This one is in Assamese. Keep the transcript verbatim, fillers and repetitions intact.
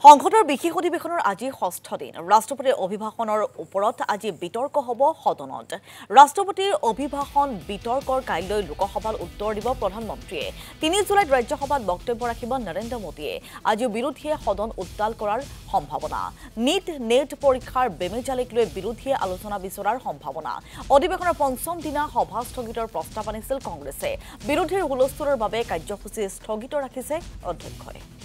সংসদৰ বিশেষ অধিৱেশনৰ আজি ষষ্ঠ দিন ৰাষ্ট্ৰপতিৰ অভিভাষণৰ ওপৰত আজি বিতৰ্ক হ'ব সদনত ৰাষ্ট্ৰপতিৰ অভিভাষণ বিতৰ্কৰ কাইলৈ লোকসভাত উত্তৰ দিব প্ৰধানমন্ত্ৰীয়ে তিনি জুলাইত ৰাজ্যসভাত বক্তব্য ৰাখিব নৰেন্দ্ৰ মোদীয়ে আজি বিৰোধীয়ে সদন উত্তাল কৰাৰ সম্ভাৱনা নিট নেট পৰীক্ষাৰ বেমেজালিক লৈ বিৰোধীয়ে আলোচনা বিচৰাৰ সম্ভাৱনা অধিৱেশনৰ পঞ্চম দিনা সভা স্থগিতৰ প্ৰস্তাৱ আনিছিল কংগ্ৰেছে বিৰোধীৰ হুলস্থুলৰ বাবে কাৰ্যসূচী স্থগিত ৰাখিছে অধ্যক্ষই